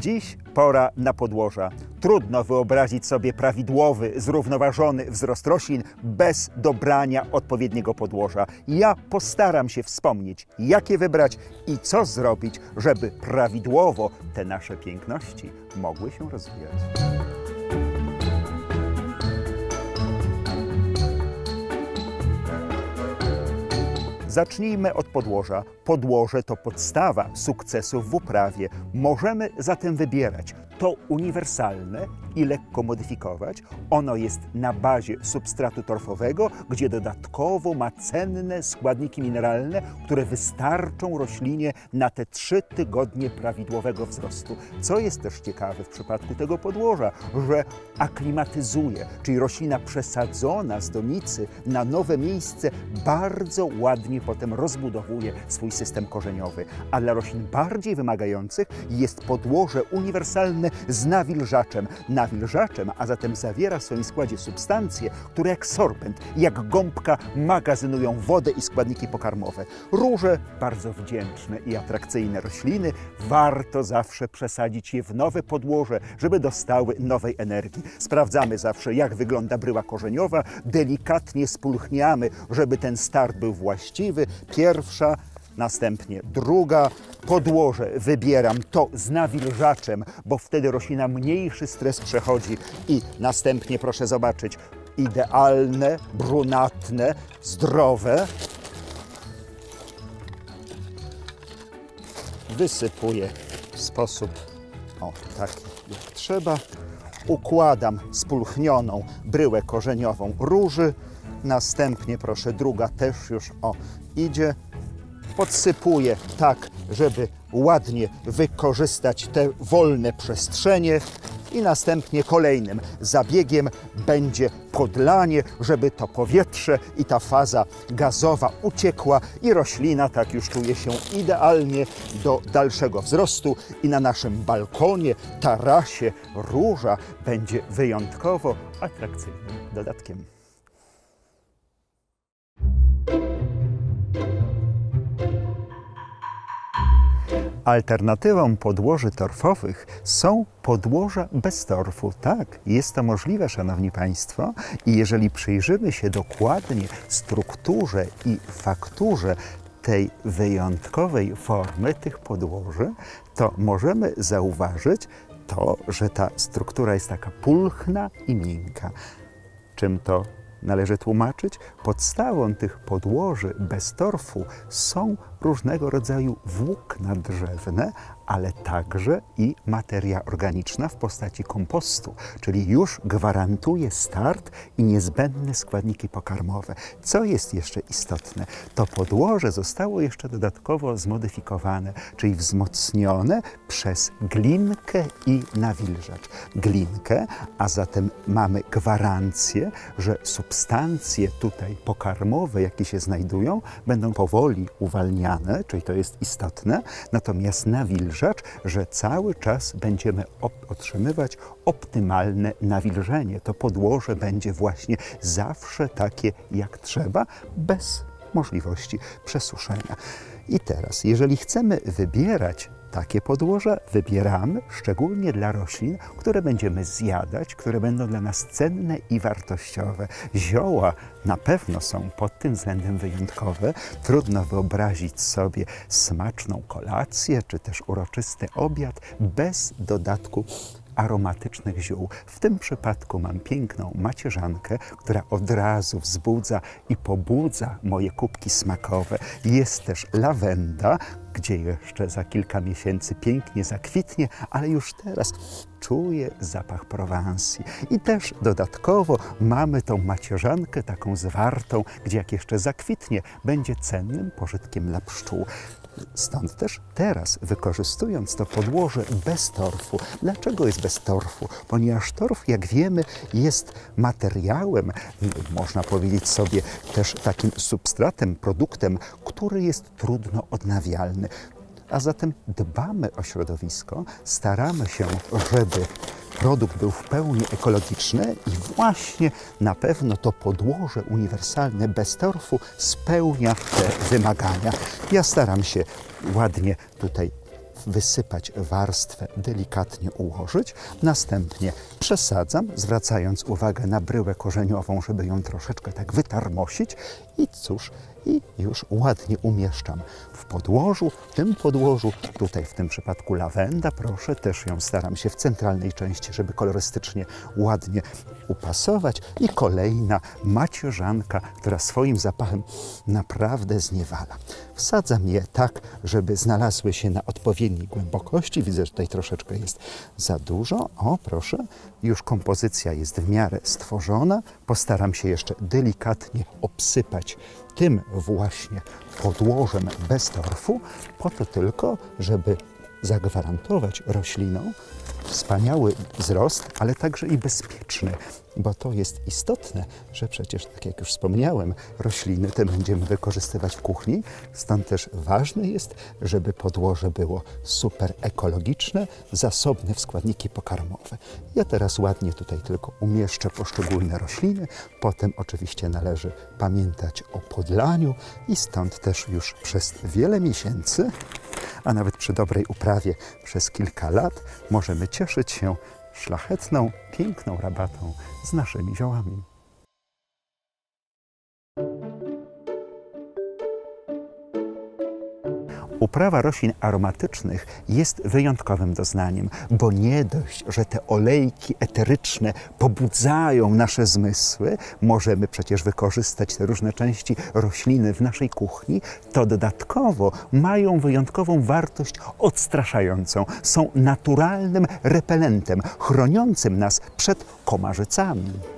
Dziś pora na podłoża. Trudno wyobrazić sobie prawidłowy, zrównoważony wzrost roślin bez dobrania odpowiedniego podłoża. Ja postaram się wspomnieć, jakie wybrać i co zrobić, żeby prawidłowo te nasze piękności mogły się rozwijać. Zacznijmy od podłoża. Podłoże to podstawa sukcesów w uprawie. Możemy zatem wybierać to uniwersalne i lekko modyfikować. Ono jest na bazie substratu torfowego, gdzie dodatkowo ma cenne składniki mineralne, które wystarczą roślinie na te 3 tygodnie prawidłowego wzrostu. Co jest też ciekawe w przypadku tego podłoża, że aklimatyzuje, czyli roślina przesadzona z donicy na nowe miejsce bardzo ładnie potem rozbudowuje swój system korzeniowy. A dla roślin bardziej wymagających jest podłoże uniwersalne z nawilżaczem. Nawilżaczem, a zatem zawiera w swoim składzie substancje, które jak sorbent, jak gąbka magazynują wodę i składniki pokarmowe. Róże, bardzo wdzięczne i atrakcyjne rośliny, warto zawsze przesadzić je w nowe podłoże, żeby dostały nowej energii. Sprawdzamy zawsze, jak wygląda bryła korzeniowa, delikatnie spulchniamy, żeby ten start był właściwy. Pierwsza, następnie druga. Podłoże wybieram to z nawilżaczem, bo wtedy roślina mniejszy stres przechodzi. I następnie, proszę zobaczyć, idealne, brunatne, zdrowe. Wysypuję w sposób taki jak trzeba. Układam spulchnioną bryłę korzeniową róży. Następnie, proszę, druga też już idzie. Podsypuję tak, żeby ładnie wykorzystać te wolne przestrzenie i następnie kolejnym zabiegiem będzie podlanie, żeby to powietrze i ta faza gazowa uciekła i roślina tak już czuje się idealnie do dalszego wzrostu i na naszym balkonie, tarasie róża będzie wyjątkowo atrakcyjnym dodatkiem. Alternatywą podłoży torfowych są podłoża bez torfu. Tak, jest to możliwe, szanowni państwo, i jeżeli przyjrzymy się dokładnie strukturze i fakturze tej wyjątkowej formy tych podłoży, to możemy zauważyć to, że ta struktura jest taka pulchna i miękka. Czym to należy tłumaczyć? Podstawą tych podłoży bez torfu są różnego rodzaju włókna drzewne, ale także i materia organiczna w postaci kompostu, czyli już gwarantuje start i niezbędne składniki pokarmowe. Co jest jeszcze istotne? To podłoże zostało jeszcze dodatkowo zmodyfikowane, czyli wzmocnione przez glinkę i nawilżacz. Glinkę, a zatem mamy gwarancję, że substancje tutaj pokarmowe, jakie się znajdują, będą powoli uwalniane, czyli to jest istotne, natomiast nawilżacz, że cały czas będziemy otrzymywać optymalne nawilżenie. To podłoże będzie właśnie zawsze takie jak trzeba, bez możliwości przesuszenia. I teraz, jeżeli chcemy wybierać takie podłoża, wybieramy szczególnie dla roślin, które będziemy zjadać, które będą dla nas cenne i wartościowe. Zioła na pewno są pod tym względem wyjątkowe. Trudno wyobrazić sobie smaczną kolację, czy też uroczysty obiad bez dodatku aromatycznych ziół. W tym przypadku mam piękną macierzankę, która od razu wzbudza i pobudza moje kubki smakowe. Jest też lawenda, gdzie jeszcze za kilka miesięcy pięknie zakwitnie, ale już teraz czuję zapach Prowansji. I też dodatkowo mamy tą macierzankę taką zwartą, gdzie jak jeszcze zakwitnie, będzie cennym pożytkiem dla pszczół. Stąd też teraz, wykorzystując to podłoże bez torfu. Dlaczego jest bez torfu? Ponieważ torf, jak wiemy, jest materiałem, można powiedzieć sobie też takim substratem, produktem, który jest trudno odnawialny. A zatem dbamy o środowisko, staramy się, żeby produkt był w pełni ekologiczny i właśnie na pewno to podłoże uniwersalne bez torfu spełnia te wymagania. Ja staram się ładnie tutaj wysypać warstwę, delikatnie ułożyć. Następnie przesadzam, zwracając uwagę na bryłę korzeniową, żeby ją troszeczkę tak wytarmosić i cóż, i już ładnie umieszczam w podłożu, w tym podłożu, tutaj w tym przypadku lawenda, proszę, też ją staram się w centralnej części, żeby kolorystycznie ładnie upasować. I kolejna macierzanka, która swoim zapachem naprawdę zniewala. Wsadzam je tak, żeby znalazły się na odpowiedniej głębokości. Widzę, że tutaj troszeczkę jest za dużo. O, proszę, już kompozycja jest w miarę stworzona. Postaram się jeszcze delikatnie obsypać tym właśnie podłożem bez torfu, po to tylko, żeby zagwarantować roślinom wspaniały wzrost, ale także i bezpieczny, bo to jest istotne, że przecież, tak jak już wspomniałem, rośliny te będziemy wykorzystywać w kuchni, stąd też ważne jest, żeby podłoże było super ekologiczne, zasobne w składniki pokarmowe. Ja teraz ładnie tutaj tylko umieszczę poszczególne rośliny, potem oczywiście należy pamiętać o podlaniu i stąd też już przez wiele miesięcy, a nawet przy dobrej uprawie przez kilka lat możemy cieszyć się szlachetną, piękną rabatą z naszymi ziołami. Uprawa roślin aromatycznych jest wyjątkowym doznaniem, bo nie dość, że te olejki eteryczne pobudzają nasze zmysły, możemy przecież wykorzystać te różne części rośliny w naszej kuchni, to dodatkowo mają wyjątkową wartość odstraszającą. Są naturalnym repelentem, chroniącym nas przed komarzycami.